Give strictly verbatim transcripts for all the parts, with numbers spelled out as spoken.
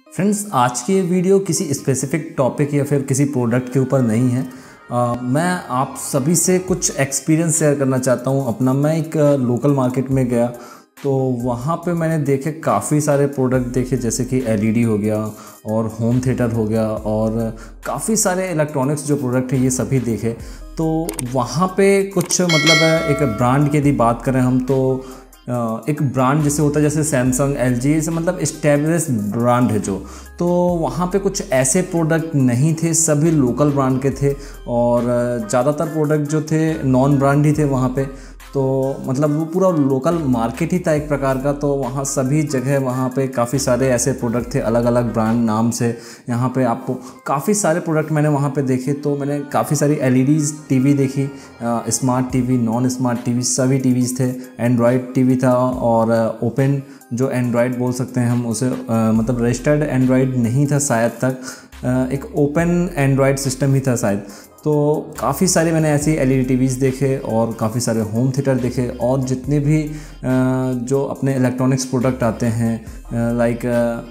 Friends, आज की ये वीडियो किसी स्पेसिफिक टॉपिक या फिर किसी प्रोडक्ट के ऊपर नहीं है। आ, मैं आप सभी से कुछ एक्सपीरियंस शेयर करना चाहता हूँ अपना। मैं एक लोकल मार्केट में गया तो वहाँ पे मैंने देखे काफ़ी सारे प्रोडक्ट देखे, जैसे कि एलईडी हो गया और होम थिएटर हो गया और काफ़ी सारे इलेक्ट्रॉनिक्स जो प्रोडक्ट हैं ये सभी देखे। तो वहाँ पे कुछ मतलब एक ब्रांड की यदि बात करें हम तो एक ब्रांड जैसे होता है जैसे सैमसंग, एलजी, जैसे मतलब इस्टेब्लिश ब्रांड है जो, तो वहाँ पे कुछ ऐसे प्रोडक्ट नहीं थे, सभी लोकल ब्रांड के थे और ज़्यादातर प्रोडक्ट जो थे नॉन ब्रांड ही थे वहाँ पे। तो मतलब वो पूरा लोकल मार्केट ही था एक प्रकार का। तो वहाँ सभी जगह वहाँ पे काफ़ी सारे ऐसे प्रोडक्ट थे अलग अलग ब्रांड नाम से। यहाँ पे आपको काफ़ी सारे प्रोडक्ट मैंने वहाँ पे देखे। तो मैंने काफ़ी सारी एलईडीज़ टीवी देखी, smart TV, non smart TV, सभी टीवीज़ थे। एंड्रॉयड टीवी था और ओपन जो एंड्रॉयड बोल सकते हैं हम उसे, आ, मतलब रजिस्टर्ड एंड्रॉयड नहीं था शायद तक, आ, एक ओपन एंड्रॉयड सिस्टम ही था शायद। तो काफ़ी सारे मैंने ऐसी एलईडी टीवीज़ देखे और काफ़ी सारे होम थिएटर देखे और जितने भी जो अपने इलेक्ट्रॉनिक्स प्रोडक्ट आते हैं लाइक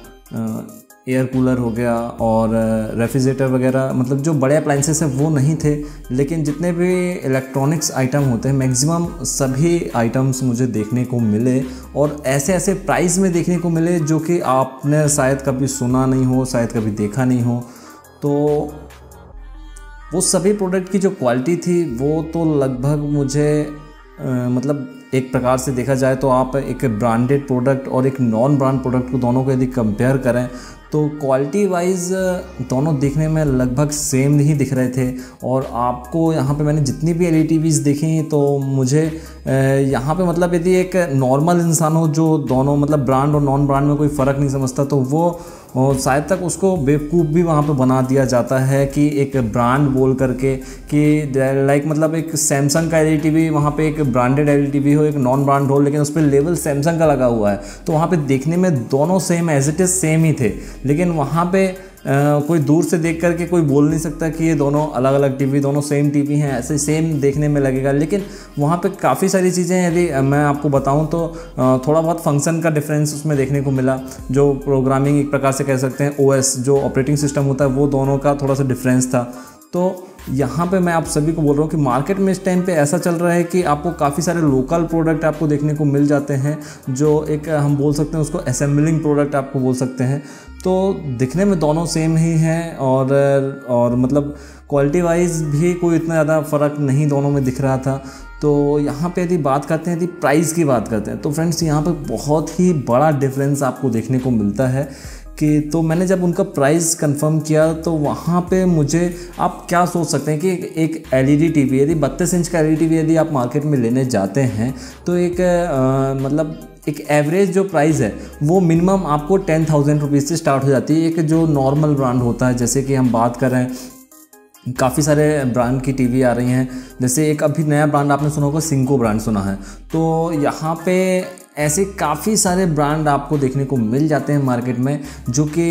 एयर कूलर हो गया और रेफ्रिजरेटर वगैरह, मतलब जो बड़े अप्लाइंसेस हैं वो नहीं थे, लेकिन जितने भी इलेक्ट्रॉनिक्स आइटम होते हैं मैक्सिमम सभी आइटम्स मुझे देखने को मिले और ऐसे ऐसे प्राइस में देखने को मिले जो कि आपने शायद कभी सुना नहीं हो, शायद कभी देखा नहीं हो। तो वो सभी प्रोडक्ट की जो क्वालिटी थी वो तो लगभग मुझे आ, मतलब एक प्रकार से देखा जाए तो आप एक ब्रांडेड प्रोडक्ट और एक नॉन ब्रांड प्रोडक्ट को दोनों को यदि कंपेयर करें तो क्वालिटी वाइज दोनों देखने में लगभग सेम ही दिख रहे थे। और आपको यहाँ पे मैंने जितनी भी एलईडी टीवीज़ देखी तो मुझे यहाँ पे मतलब यदि एक नॉर्मल इंसान हो जो दोनों मतलब ब्रांड और नॉन ब्रांड में कोई फ़र्क नहीं समझता तो वो और शायद तक उसको बेवकूफ़ भी वहाँ पे बना दिया जाता है कि एक ब्रांड बोल करके कि लाइक मतलब एक सैमसंग का एलईडी टीवी वहाँ पे एक ब्रांडेड एलईडी टीवी हो, एक नॉन ब्रांड हो, लेकिन उस पर लेबल सैमसंग का लगा हुआ है। तो वहाँ पे देखने में दोनों same as it is same ही थे, लेकिन वहाँ पे आ, कोई दूर से देख करके कोई बोल नहीं सकता कि ये दोनों अलग अलग टीवी, दोनों सेम टीवी हैं, ऐसे सेम देखने में लगेगा। लेकिन वहाँ पे काफ़ी सारी चीज़ें यदि मैं आपको बताऊँ तो थोड़ा बहुत फंक्शन का डिफरेंस उसमें देखने को मिला। जो प्रोग्रामिंग एक प्रकार से कह सकते हैं, ओएस जो ऑपरेटिंग सिस्टम होता है वो दोनों का थोड़ा सा डिफरेंस था। तो यहाँ पे मैं आप सभी को बोल रहा हूँ कि मार्केट में इस टाइम पे ऐसा चल रहा है कि आपको काफ़ी सारे लोकल प्रोडक्ट आपको देखने को मिल जाते हैं, जो एक हम बोल सकते हैं उसको असेंबलिंग प्रोडक्ट आपको बोल सकते हैं। तो दिखने में दोनों सेम ही हैं और और मतलब क्वालिटी वाइज भी कोई इतना ज़्यादा फ़र्क नहीं दोनों में दिख रहा था। तो यहाँ पे यदि बात करते हैं, यदि प्राइस की बात करते हैं तो फ्रेंड्स यहाँ पे बहुत ही बड़ा डिफरेंस आपको देखने को मिलता है कि तो मैंने जब उनका प्राइस कंफर्म किया तो वहाँ पे मुझे, आप क्या सोच सकते हैं कि एक एलईडी टीवी यदि बत्तीस इंच का एलईडी टीवी यदि आप मार्केट में लेने जाते हैं तो एक आ, मतलब एक एवरेज जो प्राइस है वो मिनिमम आपको टेन थाउजेंड रुपीज़ से स्टार्ट हो जाती है। एक जो नॉर्मल ब्रांड होता है, जैसे कि हम बात कर रहे हैं काफ़ी सारे ब्रांड की टीवी आ रही हैं, जैसे एक अभी नया ब्रांड आपने सुना होगा, सिंको ब्रांड सुना है। तो यहाँ पे ऐसे काफ़ी सारे ब्रांड आपको देखने को मिल जाते हैं मार्केट में जो कि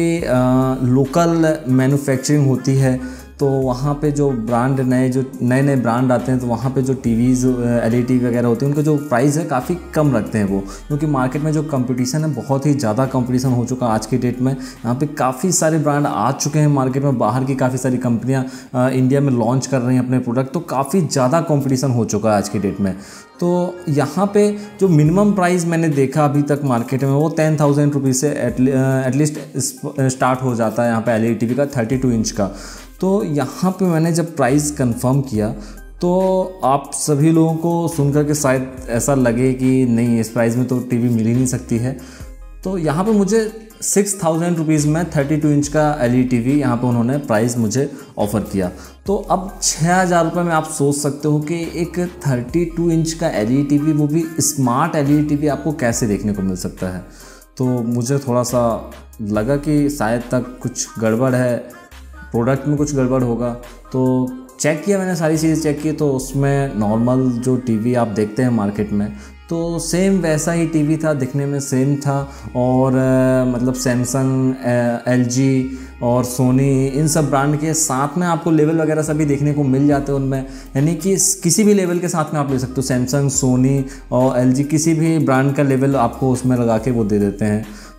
लोकल मैन्युफैक्चरिंग होती है। तो वहाँ पे जो ब्रांड नए जो नए नए ब्रांड आते हैं तो वहाँ पे जो टीवीज़ एलईडी वगैरह होती हैं उनका जो प्राइस है काफ़ी कम रखते हैं वो, क्योंकि मार्केट में जो कंपटीशन है बहुत ही ज़्यादा कंपटीशन हो चुका है आज की डेट में। यहाँ पे काफ़ी सारे ब्रांड आ चुके हैं मार्केट में, बाहर की काफ़ी सारी कंपनियाँ इंडिया में लॉन्च कर रही हैं अपने प्रोडक्ट। तो काफ़ी ज़्यादा कॉम्पिटिशन हो चुका है आज की डेट में। तो यहाँ पे जो मिनिमम प्राइस मैंने देखा अभी तक मार्केट में वो टेन थाउजेंड रुपीज़ से एटलीस्ट स्टार्ट हो जाता है यहाँ पे एलईडी टीवी का थर्टी टू इंच का। तो यहाँ पे मैंने जब प्राइस कंफर्म किया तो आप सभी लोगों को सुनकर के शायद ऐसा लगे कि नहीं इस प्राइस में तो टीवी मिल ही नहीं सकती है। तो यहाँ पे मुझे सिक्स थाउजेंड रुपीज़ में थर्टी टू इंच का एलईडी टीवी यहाँ पे उन्होंने प्राइस मुझे ऑफ़र किया। तो अब छः हज़ार रुपये में आप सोच सकते हो कि एक थर्टी टू इंच का एलईडी टीवी, वो भी स्मार्ट एलईडी टीवी, आपको कैसे देखने को मिल सकता है। तो मुझे थोड़ा सा लगा कि शायद तक कुछ गड़बड़ है, प्रोडक्ट में कुछ गड़बड़ होगा। तो चेक किया मैंने, सारी चीज़ें चेक की तो उसमें नॉर्मल जो टीवी आप देखते हैं मार्केट में तो सेम वैसा ही टीवी था, दिखने में सेम था। और आ, मतलब सैमसंग, एलजी और सोनी, इन सब ब्रांड के साथ में आपको लेवल वगैरह सभी देखने को मिल जाते हैं उनमें, यानी कि किसी भी लेवल के साथ में आप ले सकते हो। सैमसंग, सोनी और एलजी किसी भी ब्रांड का लेवल आपको उसमें लगा के वो दे देते हैं।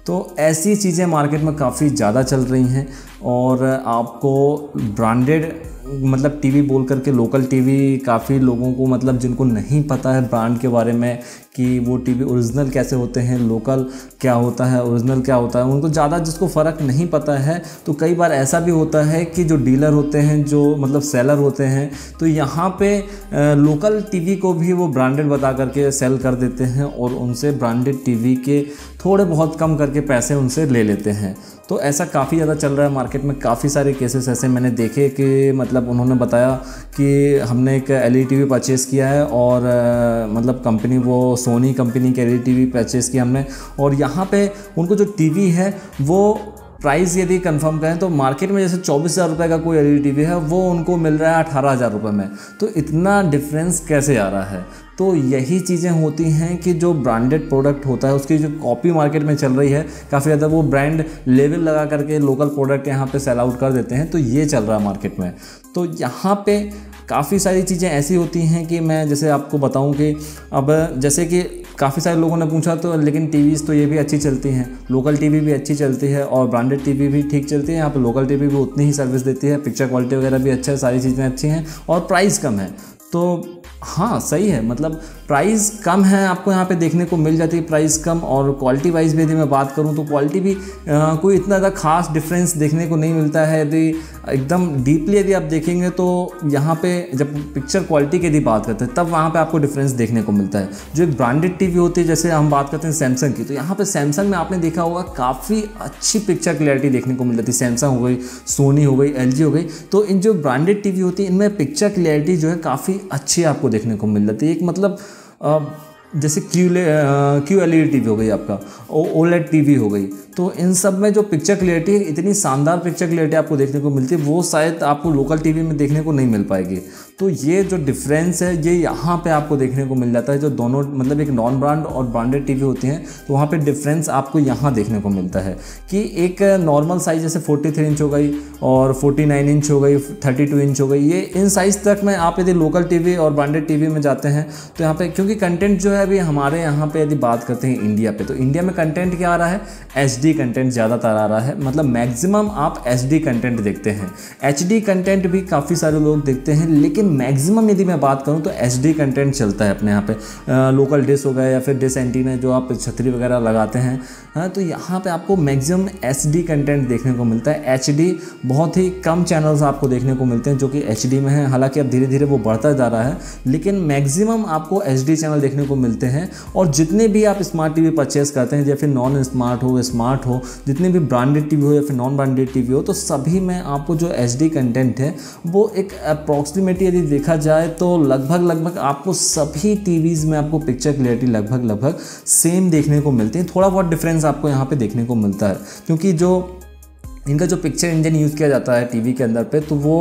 तो ऐसी चीज़ें मार्केट में काफ़ी ज़्यादा चल रही हैं। और आपको ब्रांडेड मतलब टीवी बोल करके लोकल टीवी काफ़ी लोगों को मतलब जिनको नहीं पता है ब्रांड के बारे में कि वो टीवी ओरिजिनल कैसे होते हैं, लोकल क्या होता है, ओरिजिनल क्या होता है, उनको ज़्यादा जिसको फ़र्क नहीं पता है, तो कई बार ऐसा भी होता है कि जो डीलर होते हैं, जो मतलब सेलर होते हैं, तो यहाँ पे लोकल टीवी को भी वो ब्रांडेड बता करके सेल कर देते हैं और उनसे ब्रांडेड टीवी के थोड़े बहुत कम करके पैसे उनसे ले लेते हैं। तो ऐसा काफ़ी ज़्यादा चल रहा है मार्केट में। काफ़ी सारे केसेस ऐसे मैंने देखे कि मतलब उन्होंने बताया कि हमने एक एलईडी टीवी परचेज़ किया है और आ, मतलब कंपनी वो सोनी कंपनी की एलईडी टीवी परचेज़ किया हमने, और यहाँ पे उनको जो टीवी है वो प्राइस यदि कंफर्म करें तो मार्केट में जैसे चौबीस हज़ार रुपये का कोई एलईडी टीवी है वो उनको मिल रहा है अठारह हज़ार रुपये में। तो इतना डिफरेंस कैसे आ रहा है? तो यही चीज़ें होती हैं कि जो ब्रांडेड प्रोडक्ट होता है उसकी जो कॉपी मार्केट में चल रही है, काफ़ी ज़्यादा वो ब्रांड लेवल लगा करके लोकल प्रोडक्ट यहाँ पे सेल आउट कर देते हैं। तो ये चल रहा है मार्केट में। तो यहाँ पे काफ़ी सारी चीज़ें ऐसी होती हैं कि मैं जैसे आपको बताऊं कि अब जैसे कि काफ़ी सारे लोगों ने पूछा तो लेकिन टीवीज़ तो ये भी अच्छी चलती हैं, लोकल टीवी भी अच्छी चलती है और ब्रांडेड टीवी भी ठीक चलती है। यहाँ पे लोकल टीवी भी उतनी ही सर्विस देती है, पिक्चर क्वालिटी वगैरह भी अच्छा है, सारी चीज़ें अच्छी हैं और प्राइस कम है। तो हाँ सही है, मतलब प्राइस कम है, आपको यहाँ पे देखने को मिल जाती है प्राइस कम। और क्वालिटी वाइज भी यदि मैं बात करूँ तो क्वालिटी भी आ, कोई इतना ज़्यादा खास डिफरेंस देखने को नहीं मिलता है। यदि एकदम डीपली यदि आप देखेंगे तो यहाँ पे जब पिक्चर क्वालिटी की यदि बात करते हैं तब वहाँ पे आपको डिफरेंस देखने को मिलता है। जो एक ब्रांडेड टीवी होती है, जैसे हम बात करते हैं सैमसंग की, तो यहाँ पे सैमसंग में आपने देखा होगा काफ़ी अच्छी पिक्चर क्लैरिटी देखने को मिल जाती है। सैमसंग हो गई, सोनी हो गई, एलजी हो गई, तो इन जो ब्रांडेड टीवी होती है इनमें पिक्चर क्लैरिटी जो है काफ़ी अच्छी आपको देखने को मिल जाती है। एक मतलब आ, जैसे Q Q L E D TV हो गई, आपका ओलेड टीवी हो गई, तो इन सब में जो पिक्चर क्लियरिटी है, इतनी शानदार पिक्चर क्लियरिटी आपको देखने को मिलती है, वो शायद आपको लोकल टीवी में देखने को नहीं मिल पाएगी। तो ये जो डिफरेंस है ये यहाँ पे आपको देखने को मिल जाता है। जो दोनों मतलब एक नॉन ब्रांड और ब्रांडेड टीवी होती हैं तो वहाँ पे डिफरेंस आपको यहाँ देखने को मिलता है कि एक नॉर्मल साइज़ जैसे तैंतालीस इंच हो गई और उनचास इंच हो गई, बत्तीस इंच हो गई, ये इन साइज़ तक में आप यदि लोकल टीवी और ब्रांडेड टीवी में जाते हैं तो यहाँ पे क्योंकि कंटेंट जो है अभी हमारे यहाँ पे यदि बात करते हैं इंडिया पे, तो इंडिया में कंटेंट क्या आ रहा है, एच डी कंटेंट ज़्यादातर आ रहा है। मतलब मैक्सिमम आप एच डी कंटेंट देखते हैं। एच डी कंटेंट भी काफ़ी सारे लोग देखते हैं, लेकिन मैक्सिमम यदि मैं बात करूं तो एच डी कंटेंट चलता है अपने यहाँ पे। आ, लोकल डिश हो गया या फिर डिश एंटीना जो आप छतरी वगैरह लगाते हैं, हाँ, तो यहाँ पे आपको मैक्सिमम एच डी कंटेंट देखने को मिलता है। एच डी बहुत ही कम चैनल्स आपको देखने को मिलते हैं जो कि एच डी में है, हालांकि अब धीरे धीरे वो बढ़ता जा रहा है, लेकिन मैक्सिमम आपको एच डी चैनल देखने को मिलते हैं। और जितने भी आप स्मार्ट टीवी परचेस करते हैं, या फिर नॉन स्मार्ट हो, स्मार्ट हो, जितने भी ब्रांडेड टीवी हो या फिर नॉन ब्रांडेड टीवी हो, तो सभी में आपको जो एच डी कंटेंट है वो एक अप्रॉक्सीमेटली यदि देखा जाए तो लगभग लगभग आपको सभी टीवीज़ में आपको पिक्चर क्लियरिटी लगभग लगभग सेम देखने को मिलती है। थोड़ा बहुत डिफरेंस आपको यहाँ पे देखने को मिलता है, क्योंकि जो इनका जो पिक्चर इंजन यूज़ किया जाता है टीवी के अंदर पे, तो वो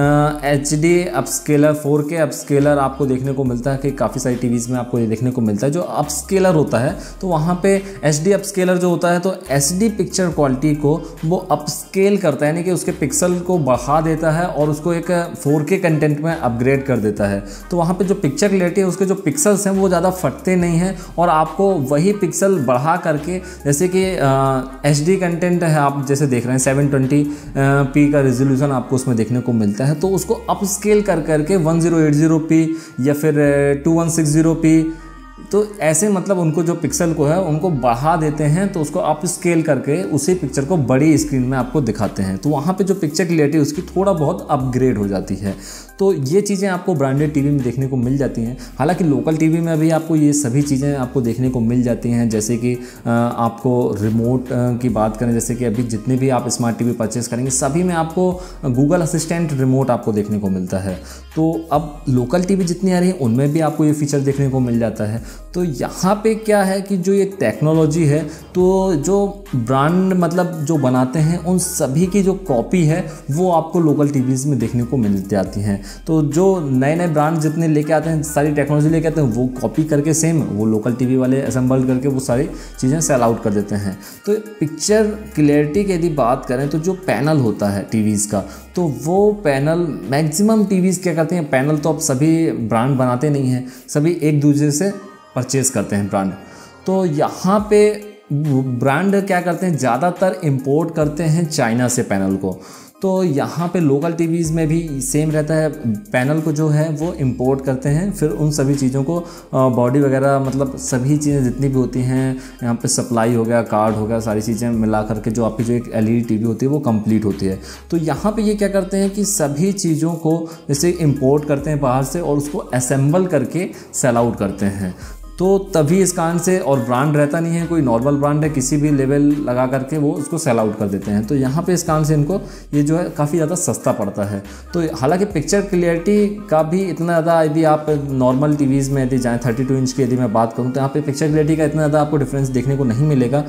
H D upscaler, four K upscaler आपको देखने को मिलता है कि काफ़ी सारी टीवीज़ में आपको ये देखने को मिलता है। जो अपस्केलर होता है तो वहाँ पे एच डी अपस्केलर जो होता है तो एच डी पिक्चर क्वालिटी को वो अपस्केल करता है, यानी कि उसके पिक्सल को बढ़ा देता है और उसको एक फोर के कंटेंट में अपग्रेड कर देता है। तो वहाँ पर जो पिक्चर क्लियरिटी है उसके जो पिक्सल्स हैं वो ज़्यादा फटते नहीं हैं और आपको वही पिक्सल बढ़ा करके, जैसे कि एच डी कंटेंट है आप जैसे देख रहे हैं सेवन ट्वेंटी पी का रेजोल्यूशन आपको उसमें देखने को मिलता है, तो उसको अपस्केल कर करके one zero eight zero P या फिर two one six zero P, तो ऐसे मतलब उनको जो पिक्सल को है उनको बढ़ा देते हैं, तो उसको अप स्केल करके उसी पिक्चर को बड़ी स्क्रीन में आपको दिखाते हैं। तो वहाँ पे जो पिक्चर क्लियरिटी उसकी थोड़ा बहुत अपग्रेड हो जाती है। तो ये चीज़ें आपको ब्रांडेड टीवी में देखने को मिल जाती हैं। हालांकि लोकल टीवी में अभी आपको ये सभी चीज़ें आपको देखने को मिल जाती हैं, जैसे कि आपको रिमोट की बात करें, जैसे कि अभी जितने भी आप स्मार्ट टीवी परचेस करेंगे सभी में आपको गूगल असिस्टेंट रिमोट आपको देखने को मिलता है। तो अब लोकल टीवी जितनी आ रही है उनमें भी आपको ये फीचर देखने को मिल जाता है। तो यहाँ पे क्या है कि जो ये टेक्नोलॉजी है, तो जो ब्रांड मतलब जो बनाते हैं उन सभी की जो कॉपी है वो आपको लोकल टीवीज़ में देखने को मिल जाती हैं। तो जो नए नए ब्रांड जितने लेके आते हैं, सारी टेक्नोलॉजी लेके आते हैं, वो कॉपी करके सेम वो लोकल टीवी वाले असेंबल करके वो सारी चीज़ें सेल आउट कर देते हैं। तो पिक्चर क्लियरिटी की यदि बात करें तो जो पैनल होता है टीवीज़ का, तो वो पैनल मैक्सिमम टीवीज़ क्या करते हैं, पैनल तो अब सभी ब्रांड बनाते नहीं हैं, सभी एक दूसरे से परचेज़ करते हैं ब्रांड। तो यहाँ पे ब्रांड क्या करते हैं, ज़्यादातर इंपोर्ट करते हैं चाइना से पैनल को। तो यहाँ पे लोकल टीवीज़ में भी सेम रहता है, पैनल को जो है वो इंपोर्ट करते हैं, फिर उन सभी चीज़ों को बॉडी वगैरह मतलब सभी चीज़ें जितनी भी होती हैं यहाँ पे सप्लाई हो गया, कार्ड हो गया, सारी चीज़ें मिला करके जो आपकी जो एक एलईडी टीवी होती है वो कंप्लीट होती है। तो यहाँ पे ये क्या करते हैं कि सभी चीज़ों को जैसे इंपोर्ट करते हैं बाहर से और उसको असेंबल करके सेल आउट करते हैं। तो तभी इस कारण से, और ब्रांड रहता नहीं है कोई नॉर्मल ब्रांड है, किसी भी लेवल लगा करके वो उसको सेल आउट कर देते हैं। तो यहाँ पे इस कारण से इनको ये जो है काफ़ी ज़्यादा सस्ता पड़ता है। तो हालांकि पिक्चर क्लियरिटी का भी इतना ज़्यादा, यदि आप नॉर्मल टीवीज़ में यदि जाएँ थर्टी टू इंच की यदि मैं बात करूँ तो यहाँ पे पिक्चर क्लियरिटी का इतना ज़्यादा आपको डिफरेंस देखने को नहीं मिलेगा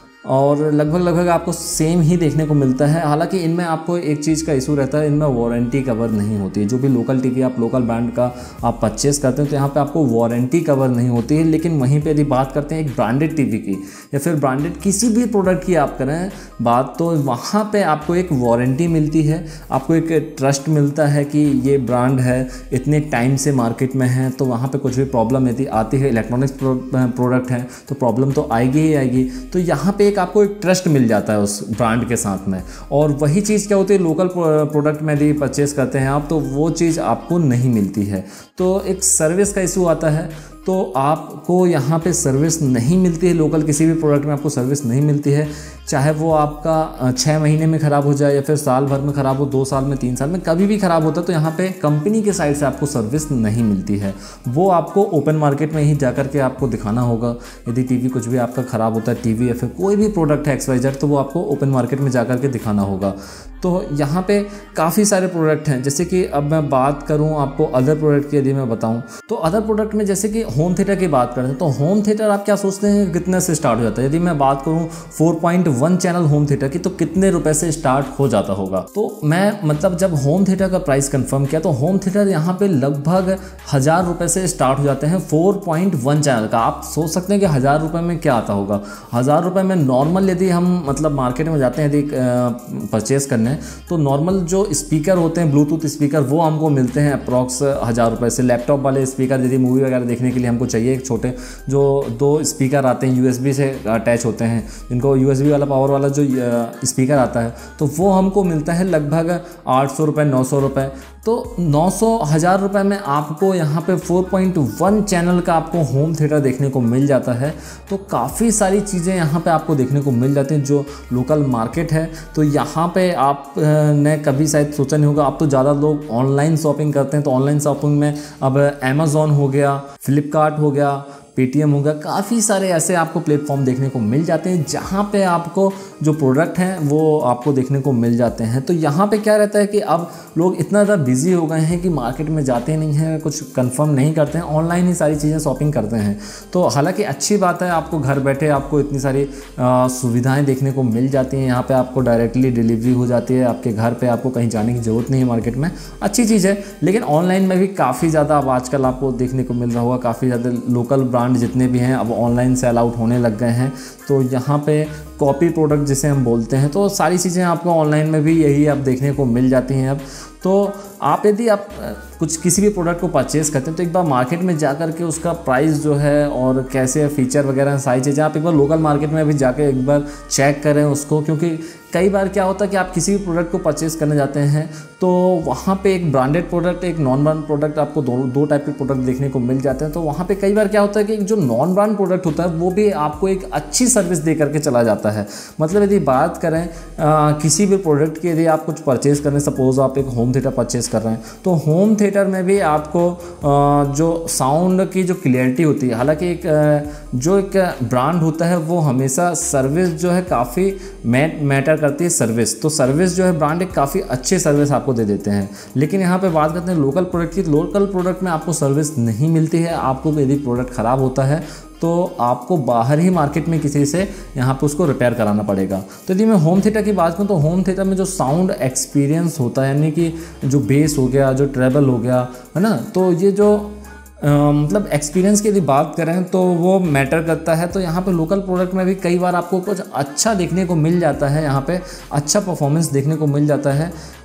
और लगभग लगभग आपको सेम ही देखने को मिलता है। हालांकि इनमें आपको एक चीज़ का इशू रहता है, इनमें वारंटी कवर नहीं होती है। जो भी लोकल टीवी आप लोकल ब्रांड का आप परचेस करते हैं तो यहाँ पे आपको वारंटी कवर नहीं होती है। लेकिन वहीं पे यदि बात करते हैं एक ब्रांडेड टीवी की या फिर ब्रांडेड किसी भी प्रोडक्ट की आप करें बात, तो वहाँ पर आपको एक वारंटी मिलती है, आपको एक ट्रस्ट मिलता है कि ये ब्रांड है, इतने टाइम से मार्केट में है, तो वहाँ पर कुछ भी प्रॉब्लम यदि आती है, इलेक्ट्रॉनिक्स प्रोडक्ट है तो प्रॉब्लम तो आएगी ही आएगी। तो यहाँ पे एक आपको एक ट्रस्ट मिल जाता है उस ब्रांड के साथ में। और वही चीज़ क्या होती है लोकल प्रोडक्ट में यदि परचेस करते हैं आप तो वो चीज़ आपको नहीं मिलती है। तो एक सर्विस का इशू आता है, तो आपको यहाँ पे सर्विस नहीं मिलती है, लोकल किसी भी प्रोडक्ट में आपको सर्विस नहीं मिलती है, चाहे वो आपका छः महीने में ख़राब हो जाए या फिर साल भर में ख़राब हो, दो साल में, तीन साल में, कभी भी ख़राब होता है तो यहाँ पे कंपनी के साइड से आपको सर्विस नहीं मिलती है। वो आपको ओपन मार्केट में ही जा कर के आपको दिखाना होगा। यदि टीवी कुछ भी आपका ख़राब होता है, टीवी या फिर कोई भी प्रोडक्ट है एक्स वाई जेड, तो वो आपको ओपन मार्केट में जा कर के दिखाना होगा। तो यहाँ पे काफ़ी सारे प्रोडक्ट हैं, जैसे कि अब मैं बात करूँ आपको अदर प्रोडक्ट की यदि मैं बताऊँ तो अदर प्रोडक्ट में जैसे कि होम थिएटर की बात करते हैं तो होम थिएटर आप क्या सोचते हैं कितने से स्टार्ट हो जाता है? यदि मैं बात करूँ four point one channel home theatre की तो कितने रुपए से स्टार्ट हो जाता होगा? तो मैं मतलब जब होम थिएटर का प्राइस कंफर्म किया तो होम थिएटर यहाँ पे लगभग हज़ार रुपये से स्टार्ट हो जाते हैं फोर पॉइंट वन चैनल का। आप सोच सकते हैं कि हज़ार रुपये में क्या आता होगा। हज़ार रुपये में नॉर्मल यदि हम मतलब मार्केट में जाते हैं यदि परचेज़ करने तो नॉर्मल जो स्पीकर होते हैं ब्लूटूथ स्पीकर वो हमको मिलते हैं अप्रॉक्स हज़ार रुपये से। लैपटॉप वाले स्पीकर यदि मूवी वगैरह देखने के लिए हमको चाहिए एक छोटे जो दो स्पीकर आते हैं यूएसबी से अटैच होते हैं, जिनको यूएसबी वाला पावर वाला जो स्पीकर आता है तो वो हमको मिलता है लगभग आठ सौ रुपये नौ सौ रुपये। तो नौ सौ हज़ार रुपये में आपको यहाँ पे फोर पॉइंट वन चैनल का आपको होम थिएटर देखने को मिल जाता है। तो काफ़ी सारी चीज़ें यहाँ पे आपको देखने को मिल जाती हैं जो लोकल मार्केट है। तो यहाँ पे आप ने कभी शायद सोचा नहीं होगा, आप तो ज़्यादा लोग ऑनलाइन शॉपिंग करते हैं, तो ऑनलाइन शॉपिंग में अब अमेज़ॉन हो गया, फ्लिपकार्ट हो गया, पेटीएम हो गया, काफ़ी सारे ऐसे आपको प्लेटफॉर्म देखने को मिल जाते हैं जहाँ पे आपको जो प्रोडक्ट हैं वो आपको देखने को मिल जाते हैं। तो यहाँ पे क्या रहता है कि अब लोग इतना ज़्यादा बिजी हो गए हैं कि मार्केट में जाते नहीं हैं, कुछ कंफर्म नहीं करते हैं, ऑनलाइन ही सारी चीज़ें शॉपिंग करते हैं। तो हालांकि अच्छी बात है, आपको घर बैठे आपको इतनी सारी सुविधाएँ देखने को मिल जाती हैं। यहाँ पर आपको डायरेक्टली डिलीवरी हो जाती है आपके घर पर, आपको कहीं जाने की ज़रूरत नहीं है मार्केट में, अच्छी चीज़ है। लेकिन ऑनलाइन में भी काफ़ी ज़्यादा अब आजकल आपको देखने को मिल रहा होगा, काफ़ी ज़्यादा लोकल ब्रांड जितने भी हैं अब ऑनलाइन सेल आउट होने लग गए हैं। तो यहाँ पे कॉपी प्रोडक्ट जिसे हम बोलते हैं, तो सारी चीज़ें आपको ऑनलाइन में भी यही अब देखने को मिल जाती हैं अब। तो आप यदि आप कुछ किसी भी प्रोडक्ट को परचेज़ करते हैं तो एक बार मार्केट में जा कर के उसका प्राइस जो है और कैसे फीचर वगैरह सारी चीज़ें आप एक बार लोकल मार्केट में भी जाकर एक बार चेक करें उसको। क्योंकि कई बार क्या होता है कि आप किसी भी प्रोडक्ट को परचेज़ करने जाते हैं तो वहाँ पे एक ब्रांडेड प्रोडक्ट, एक नॉन ब्रांड प्रोडक्ट, आपको दो दो टाइप के प्रोडक्ट देखने को मिल जाते हैं। तो वहाँ पे कई बार क्या होता है कि जो नॉन ब्रांड प्रोडक्ट होता है वो भी आपको एक अच्छी सर्विस दे करके चला जाता है। मतलब यदि बात करें आ, किसी भी प्रोडक्ट की, यदि आप कुछ परचेज़ करें, सपोज आप एक होम थिएटर परचेज़ कर रहे हैं तो होम थिएटर में भी आपको आ, जो साउंड की जो क्लियरिटी होती है, हालांकि एक आ, जो एक ब्रांड होता है वो हमेशा सर्विस जो है काफ़ी मैटर करती है सर्विस। तो सर्विस जो है ब्रांड एक काफ़ी अच्छी सर्विस आपको दे देते हैं। लेकिन यहाँ पे बात करते हैं लोकल प्रोडक्ट की, लोकल प्रोडक्ट में आपको सर्विस नहीं मिलती है। आपको यदि प्रोडक्ट ख़राब होता है तो आपको बाहर ही मार्केट में किसी से यहाँ पे उसको रिपेयर कराना पड़ेगा। तो यदि मैं होम थिएटर की बात करूँ तो होम थिएटर में जो साउंड एक्सपीरियंस होता है, यानी कि जो बेस हो गया, जो ट्रेबल हो गया, है ना, तो ये जो Uh, मतलब एक्सपीरियंस की यदि बात करें तो वो मैटर करता है। तो यहाँ पे लोकल प्रोडक्ट में भी कई बार आपको कुछ अच्छा देखने को मिल जाता है, यहाँ पे अच्छा परफॉर्मेंस देखने को मिल जाता है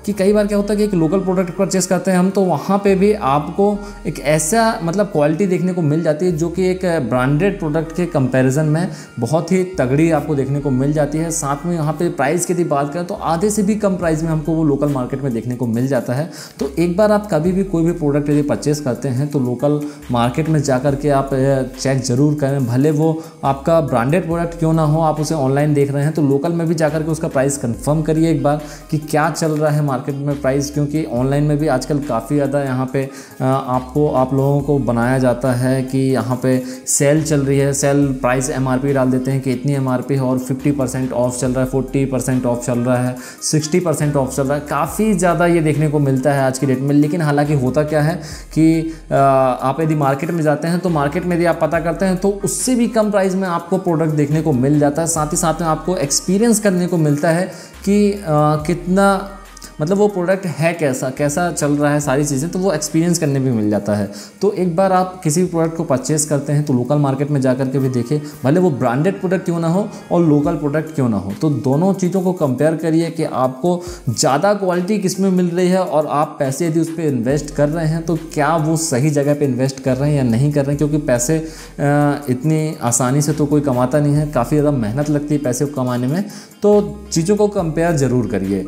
कि कई बार क्या होता है कि एक लोकल प्रोडक्ट परचेस करते हैं हम, तो वहाँ पे भी आपको एक ऐसा मतलब क्वालिटी देखने को मिल जाती है जो कि एक ब्रांडेड प्रोडक्ट के कंपैरिजन में बहुत ही तगड़ी आपको देखने को मिल जाती है। साथ में यहाँ पे प्राइस की यदि बात करें तो आधे से भी कम प्राइस में हमको वो लोकल मार्केट में देखने को मिल जाता है। तो एक बार आप कभी भी कोई भी प्रोडक्ट यदि परचेस करते हैं तो लोकल मार्केट में जा कर के आप चेक ज़रूर करें, भले वो आपका ब्रांडेड प्रोडक्ट क्यों ना हो, आप उसे ऑनलाइन देख रहे हैं तो लोकल में भी जा कर के उसका प्राइस कंफर्म करिए एक बार कि क्या चल रहा है मार्केट में प्राइस, क्योंकि ऑनलाइन में भी आजकल काफ़ी ज़्यादा यहाँ पे आपको आप लोगों को बनाया जाता है कि यहाँ पे सेल चल रही है, सेल प्राइस एमआरपी डाल देते हैं कि इतनी एमआरपी है और फिफ्टी परसेंट ऑफ चल रहा है, फोर्टी परसेंट ऑफ चल रहा है, सिक्सटी परसेंट ऑफ चल रहा है। काफ़ी ज़्यादा ये देखने को मिलता है आज की डेट में। लेकिन हालांकि होता क्या है कि आप यदि मार्केट में जाते हैं तो मार्केट में यदि आप पता करते हैं तो उससे भी कम प्राइस में आपको प्रोडक्ट देखने को मिल जाता है। साथ ही साथ में आपको एक्सपीरियंस करने को मिलता है कि आ, कितना मतलब वो प्रोडक्ट है कैसा कैसा चल रहा है, सारी चीज़ें तो वो एक्सपीरियंस करने भी मिल जाता है। तो एक बार आप किसी भी प्रोडक्ट को परचेस करते हैं तो लोकल मार्केट में जा कर के भी देखें, भले वो ब्रांडेड प्रोडक्ट क्यों ना हो और लोकल प्रोडक्ट क्यों ना हो, तो दोनों चीज़ों को कंपेयर करिए कि आपको ज़्यादा क्वालिटी किस में मिल रही है और आप पैसे यदि उस पर इन्वेस्ट कर रहे हैं तो क्या वो सही जगह पर इन्वेस्ट कर रहे हैं या नहीं कर रहे हैं। क्योंकि पैसे इतनी आसानी से तो कोई कमाता नहीं है, काफ़ी ज़्यादा मेहनत लगती है पैसे को कमाने में। तो चीज़ों को कंपेयर ज़रूर करिए।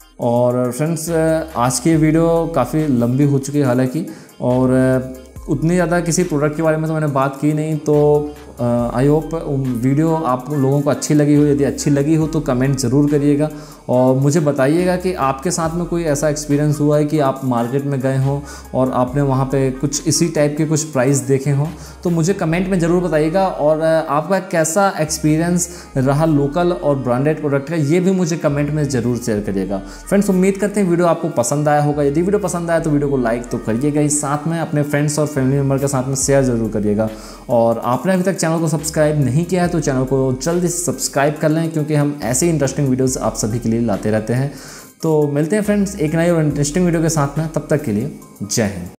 और फ्रेंड्स, आज की वीडियो काफ़ी लंबी हो चुकी है हालांकि, और उतनी ज़्यादा किसी प्रोडक्ट के बारे में तो मैंने बात की नहीं। तो आई होप वीडियो आप लोगों को अच्छी लगी हो। यदि अच्छी लगी हो तो कमेंट ज़रूर करिएगा और मुझे बताइएगा कि आपके साथ में कोई ऐसा एक्सपीरियंस हुआ है कि आप मार्केट में गए हों और आपने वहाँ पे कुछ इसी टाइप के कुछ प्राइस देखे हों, तो मुझे कमेंट में ज़रूर बताइएगा। और आपका कैसा एक्सपीरियंस रहा लोकल और ब्रांडेड प्रोडक्ट का, ये भी मुझे कमेंट में ज़रूर शेयर करिएगा। फ्रेंड्स, उम्मीद करते हैं वीडियो आपको पसंद आया होगा। यदि वीडियो पसंद आया तो वीडियो को लाइक तो करिएगा ही, साथ में अपने फ्रेंड्स और फैमिली मेम्बर के साथ में शेयर ज़रूर करिएगा। और आपने अभी तक चैनल को सब्सक्राइब नहीं किया है तो चैनल को जल्दी से सब्सक्राइब कर लें, क्योंकि हम ऐसे इंटरेस्टिंग वीडियोस आप सभी के लिए लाते रहते हैं। तो मिलते हैं फ्रेंड्स एक नई और इंटरेस्टिंग वीडियो के साथ में, तब तक के लिए जय हिंद।